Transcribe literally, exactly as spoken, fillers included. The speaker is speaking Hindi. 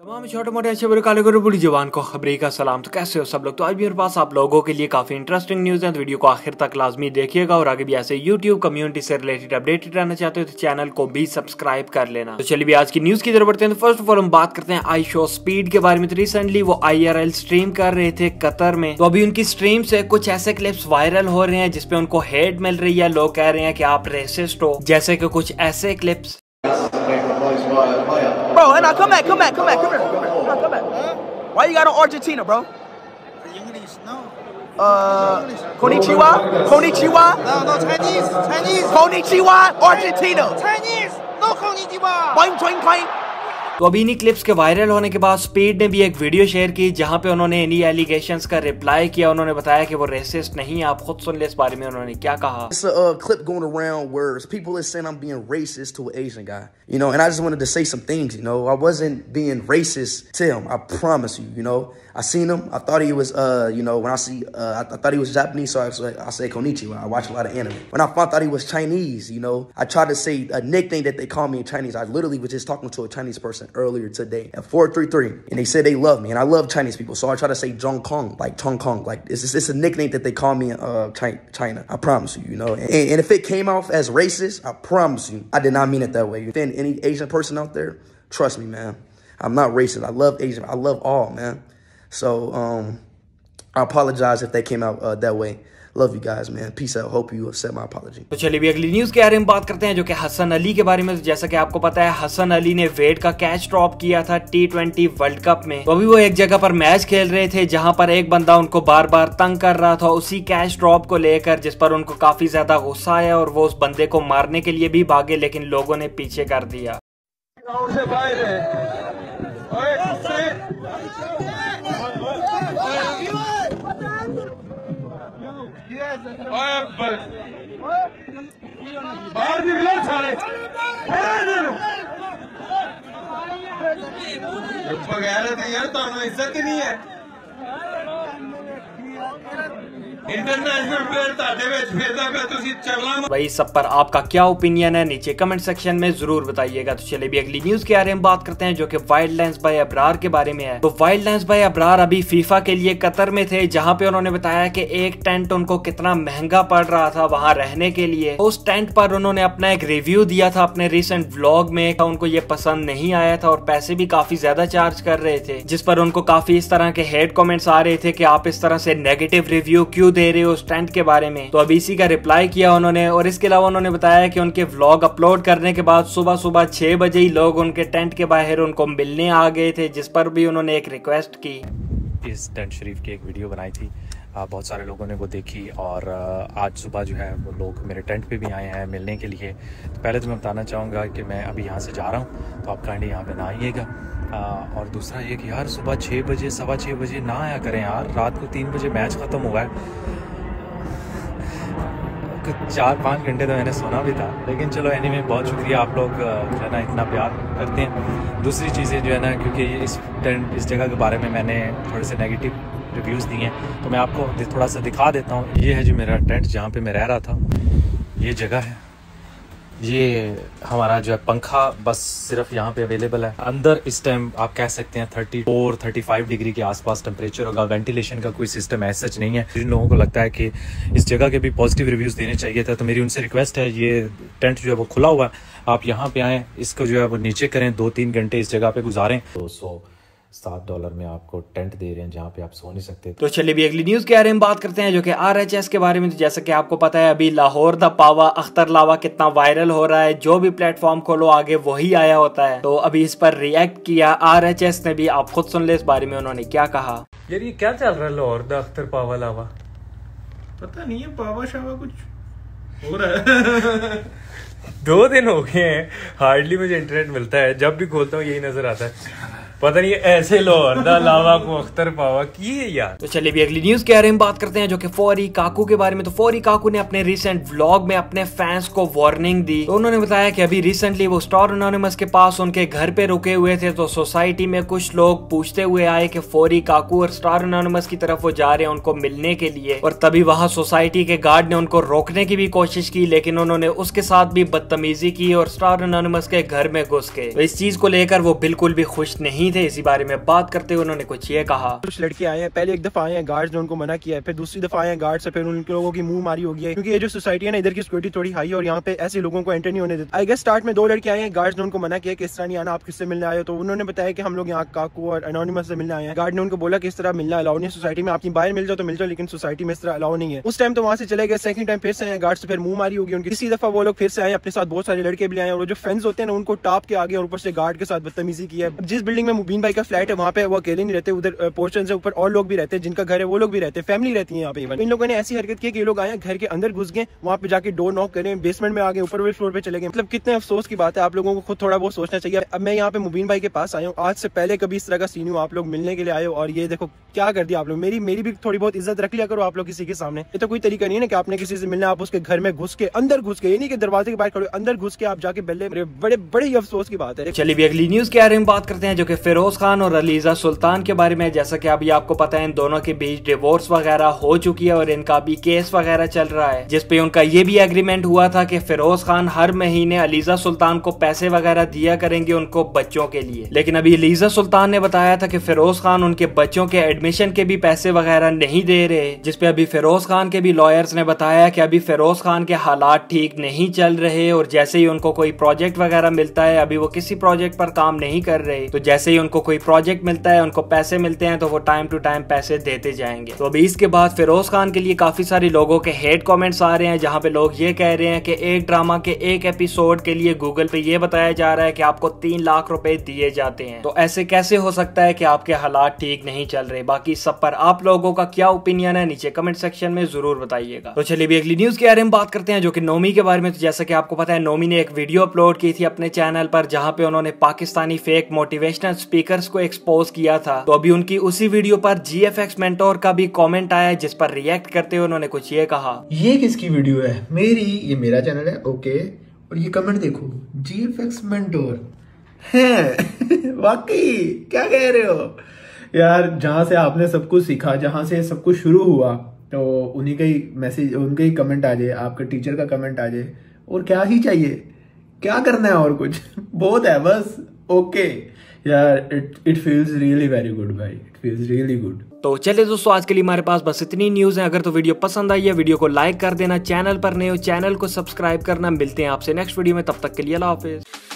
तमाम छोटे मोटे अच्छे बुरे काले गोरे बुरी जवान को खबरी का सलाम। तो कैसे हो सब लोग। तो आज मेरे पास आप लोगों के लिए काफी इंटरेस्टिंग न्यूज है, तो वीडियो को आखिर तक लाजमी देखिएगा और आगे भी ऐसे यूट्यूब कम्युनिटी से रिलेटेड अपडेटेड रहना चाहते हो तो चैनल को भी सब्सक्राइब कर लेना। तो चलिए भी आज की न्यूज की तरफ बढ़ते हैं। तो फर्स्ट ऑफ ऑल हम बात करते हैं आई शो स्पीड के बारे में। तो रिसेंटली वो आई आर एल स्ट्रीम कर रहे थे कतर में, तो अभी उनकी स्ट्रीम से कुछ ऐसे क्लिप्स वायरल हो रहे हैं जिसपे उनको हेट मिल रही है। लोग कह रहे हैं कि आप रेसिस्ट हो, जैसे कि कुछ ऐसे clips. Bro, now come back, come back, come back, come here, come here, come back. Huh? Why you got on Argentina, bro? English, no. Uh, Konnichiwa, Konnichiwa. No, no, Chinese, Chinese. Konnichiwa, Argentina. Chinese, no Konnichiwa. Boing, boing, boing. तो अभी इन्हीं क्लिप्स के वायरल होने के बाद स्पीड ने भी एक वीडियो शेयर की जहां पे उन्होंने इन्हीं एलिगेशंस का रिप्लाई किया। उन्होंने बताया कि वो रेसिस्ट नहीं है। आप खुद सुन ले इस बारे में उन्होंने क्या कहा। It's a uh, clip going around where people are saying I'm being racist to an Asian guy, you know, and I just wanted to say some things, you know. I wasn't being racist to him, I promise you, you know. I seen him, I thought he was, uh, you know, when I see, uh, I, I thought he was Japanese, so I, so I say konnichiwa. I watch a lot of anime. When I found out he was Chinese, you know, I tried to say a nickname that they call me in Chinese. I literally was just talking to a Chinese person earlier today at four three three, and they said they love me, and I love Chinese people, so I try to say Zhong Kong, like Chong Kong, like it's just, it's a nickname that they call me in uh, China. I promise you, you know, and, and if it came off as racist, I promise you, I did not mean it that way. If any Asian person out there, trust me, man, I'm not racist. I love Asian, I love all, man. So, um, I apologize if they came out uh, that way. Love you guys, man. Peace out. Hope you accept my apology. तो चलिए भी अगली न्यूज के बारे में बात करते हैं, जो कि हसन अली के बारे में। तो जैसा कि आपको पता है, हसन अली ने वेट का कैच ड्रॉप किया था टी ट्वेंटी वर्ल्ड कप में। तो अभी वो एक जगह पर मैच खेल रहे थे जहां पर एक बंदा उनको बार बार तंग कर रहा था उसी कैच ड्रॉप को लेकर, जिस पर उनको काफी ज्यादा गुस्सा आया और वो उस बंदे को मारने के लिए भी भागे, लेकिन लोगों ने पीछे कर दिया। बाहर निकलो सारे, बगैर तो यार तो इज्जत ही नहीं है। इंटरनेशनल प्लेयर ताटे विच फिरदा पे तुसी चलना। भाई सब पर आपका क्या ओपिनियन है नीचे कमेंट सेक्शन में जरूर बताइएगा। तो चलिए भी अगली न्यूज के बारे में बात करते हैं, जो कि वाइल्ड लैंड्स बाय अब्रार के बारे में है। तो वाइल्ड लैंड्स बाय अब्रार अभी फीफा के लिए कतर में थे, जहां पे उन्होंने बताया कि एक टेंट उनको कितना महंगा पड़ रहा था वहां रहने के लिए। उस टेंट पर उन्होंने अपना एक रिव्यू दिया था अपने रिसेंट व्लॉग में। उनको ये पसंद नहीं आया था और पैसे भी काफी ज्यादा चार्ज कर रहे थे, जिस पर उनको काफी इस तरह के हेट कमेंट्स आ रहे थे कि आप इस तरह से नेगेटिव रिव्यू क्यों दे रहे हो उस टेंट के बारे में। तो अभी इसी का रिप्लाई किया उन्होंने, और इसके अलावा उन्होंने बताया कि उनके व्लॉग अपलोड करने के बाद सुबह सुबह छह बजे ही लोग उनके टेंट के बाहर उनको मिलने आ गए थे, जिस पर भी उन्होंने एक रिक्वेस्ट की। इस टेंट शरीफ की एक वीडियो बनाई थी, बहुत सारे लोगों ने वो देखी और आज सुबह जो है वो लोग मेरे टेंट पे भी आए हैं मिलने के लिए। तो पहले तो मैं बताना चाहूँगा कि मैं अभी यहाँ से जा रहा हूँ, तो आप काइंडली यहाँ पे ना आइएगा। और दूसरा ये कि यार सुबह छः बजे सवा छः बजे ना आया करें यार, रात को तीन बजे मैच ख़त्म हुआ है, चार पाँच घंटे तो मैंने सोना भी था। लेकिन चलो एनीवे बहुत शुक्रिया, आप लोग जो है ना इतना प्यार करते हैं। दूसरी चीज़ें जो है ना, क्योंकि इस टेंट इस जगह के बारे में मैंने थोड़े से नेगेटिव रिव्यूज़ दिए हैं, तो मैं आपको थोड़ा सा दिखा देता हूँ। ये है जो मेरा टेंट जहाँ पे मैं रह रहा था, ये जगह है। ये हमारा जो है पंखा बस सिर्फ यहाँ पे अवेलेबल है। अंदर इस टाइम आप कह सकते हैं thirty four thirty five degree के आसपास टेम्परेचर होगा। वेंटिलेशन का कोई सिस्टम ऐसा सच नहीं है। जिन लोगों को लगता है कि इस जगह के भी पॉजिटिव रिव्यूज़ देने चाहिए था, तो मेरी उनसे रिक्वेस्ट है, ये टेंट जो है वो खुला हुआ है, आप यहाँ पे आएँ, इसको जो है वो नीचे करें, दो तीन घंटे इस जगह पे गुजारें। दो सौ सात डॉलर में आपको टेंट दे रहे हैं जहाँ पे आप सो नहीं सकते। तो चलिए भी अगली न्यूज के बारे में बात करते हैं, जो कि आर एच एस के बारे में। तो जैसा कि आपको पता है, अभी लाहौर द पावा अख्तर लावा कितना वायरल हो रहा है। जो भी प्लेटफॉर्म खोलो आगे वही आया होता है। तो अभी इस पर रिएक्ट किया आर एच एस ने भी, आप खुद सुन ले इस बारे में उन्होंने क्या कहा। यार ये क्या चल रहा है लाहौर द अख्तर पावा लावा? पता नहीं है, पावा शावा कुछ हो रहा है। दो दिन हो गए हैं, हार्डली मुझे इंटरनेट मिलता है, जब भी खोलता हूँ यही नजर आता है। पता नहीं ऐसे लाहौर दा लावा को अख्तर पावा की है यार। तो चलिए भी अगली न्यूज के बारे में बात करते हैं, जो कि फौरी काकू के बारे में। तो फौरी काकू ने अपने रिसेंट व्लॉग में अपने फैंस को वार्निंग दी। तो उन्होंने बताया कि अभी रिसेंटली वो स्टार एनोनिमस के पास उनके घर पे रुके हुए थे, तो सोसाइटी में कुछ लोग पूछते हुए आए कि फौरी काकू और स्टार एनोनिमस की तरफ वो जा रहे हैं उनको मिलने के लिए, और तभी वहां सोसाइटी के गार्ड ने उनको रोकने की भी कोशिश की, लेकिन उन्होंने उसके साथ भी बदतमीजी की और स्टार एनोनिमस के घर में घुस गए। तो इस चीज को लेकर वो बिल्कुल भी खुश नहीं नहीं थे। इसी बारे में बात करते हुए उन्होंने कुछ ये कहा। कुछ लड़के आए हैं, पहले एक दफा आए हैं गार्ड्स ने उनको मना किया है, फिर दूसरी दफा आए हैं गार्ड्स से, फिर उन लोगों की मुंह मारी हो गई है क्योंकि ये जो सोसाइटी है ना इधर की सिक्योरिटी थोड़ी हाई है और यहाँ पे ऐसे लोगों को एंटर नहीं होने देते। आई गेस स्टार्ट में दो लड़के आए हैं, गार्ड्स ने उनको मना किया कि इस तरह नहीं आना, आप किससे मिलने आए हो, तो उन्होंने बताया कि हम लोग यहाँ काकू और एनोनिमस से मिलने आए हैं। गार्ड ने उनको बोला कि इस तरह मिलना अलाउ नहीं, सोसाइटी में आपकी बाहर मिल जाओ तो मिल जाओ लेकिन सोसाइटी में इस तरह अलाउ नहीं है। उस टाइम तो वहाँ से चले गए। सेकंड टाइम फिर से आए गार्ड से, फिर मुंह मारी होगी उनकी। इसी दफा वो लोग फिर से आए, अपने साथ बहुत सारे लड़के भी आए और जो फ्रेंड्स होते हैं ना उनको टाप के आगे और ऊपर से गार्ड के साथ बदतमीजी की है। जिस बिल्डिंग में मुबीन भाई का फ्लैट है वहाँ पे वो अकेले नहीं रहते, उधर पोर्शन से ऊपर और लोग भी रहते हैं, जिनका घर है वो लोग भी रहते हैं, फैमिली रहती है यहाँ पे। इन लोगों ने ऐसी हरकत की कि ये लोग आए घर के अंदर घुस गए, वहाँ पे जाके डोर नॉक करें, बेसमेंट में आ गए, ऊपर वाले फ्लोर पे चले गए। मतलब कितने अफसोस की बात है, आप लोगों को खुद थोड़ा बहुत सोचना चाहिए। अब मैं यहाँ पे मुबीन भाई के पास आया हूँ, आज से पहले कभी इस तरह का सीन हुआ, आप लोग मिलने के लिए आए हो और ये देखो क्या कर दिया आप लोग। मेरी मेरी भी थोड़ी बहुत इज्जत रख लिया करो आप लोग किसी के सामने। ये तो कोई तरीका नहीं है ना कि आपने किसी से मिलना, आप उसके घर में घुस के अंदर घुस के, ये नहीं कि दरवाजे के बाहर खड़े अंदर घुस के आप जाके बल्ले, बड़े बड़े ही अफसोस की बात है। चलिए अगली न्यूज के बारे में बात करते हैं जो कि फिरोज खान और अलीजा सुल्तान के बारे में। जैसा कि अभी आपको पता है इन दोनों के बीच डिवोर्स वगैरह हो चुकी है और इनका भी केस वगैरह चल रहा है, जिसपे उनका ये भी एग्रीमेंट हुआ था कि फिरोज खान हर महीने अलीजा सुल्तान को पैसे वगैरह दिया करेंगे उनको बच्चों के लिए। लेकिन अभी अलीजा सुल्तान ने बताया था कि फिरोज खान उनके बच्चों के एडमिशन के भी पैसे वगैरह नहीं दे रहे, जिसपे अभी फिरोज खान के भी लॉयर्स ने बताया कि अभी फिरोज खान के हालात ठीक नहीं चल रहे और जैसे ही उनको कोई प्रोजेक्ट वगैरह मिलता है, अभी वो किसी प्रोजेक्ट पर काम नहीं कर रहे, तो जैसे ही उनको कोई प्रोजेक्ट मिलता है, उनको पैसे मिलते हैं तो वो टाइम टू टाइम पैसे देते जाएंगे। तो अभी इसके बाद फिरोज खान के लिए काफी सारे लोगों के हेट कमेंट्स आ रहे हैं, जहां पे लोग ये कह रहे हैं कि एक ड्रामा के एक एपिसोड के लिए गूगल पे ये बताया जा रहा है कि आपको तीन लाख रुपए दिए जाते हैं, तो ऐसे कैसे हो सकता है कि आपके हालात ठीक नहीं चल रहे। बाकी सब पर आप लोगों का क्या ओपिनियन है नीचे कमेंट सेक्शन में जरूर बताइएगा। तो चलिए अगली न्यूज के बारे में बात करते हैं जो कि नोमी के बारे में। तो जैसा कि आपको पता है नोमी ने एक वीडियो अपलोड की थी अपने चैनल पर, जहां पे उन्होंने पाकिस्तानी फेक मोटिवेशनल स्पीकर्स को एक्सपोज किया था। तो अभी उनकी उसी वीडियो पर जीएफएक्स मेंटोर का भी कमेंट आया, जिस पर रिएक्ट करते हुए उन्होंने कुछ ये कहा। ये किसकी वीडियो है? मेरी, ये मेरा चैनल है, ओके। और ये कमेंट देखो, जीएफएक्स मेंटोर है वाकई, क्या कह रहे हो यार? जहां से आपने सब कुछ सीखा, जहां से सब कुछ शुरू हुआ, तो उन्हीं का ही मैसेज, उनका ही कमेंट आ जाए, आपके टीचर का कमेंट आ जाए, और क्या ही चाहिए? क्या करना है और कुछ? बहुत है बस, ओके यार। It it feels really very good भाई, इट फील्स रियली गुड। तो चलिए दोस्तों आज के लिए हमारे पास बस इतनी न्यूज है। अगर तो वीडियो पसंद आई है वीडियो को लाइक कर देना, चैनल पर नए हो चैनल को सब्सक्राइब करना। मिलते हैं आपसे नेक्स्ट वीडियो में, तब तक के लिए अल्लाह हाफिज।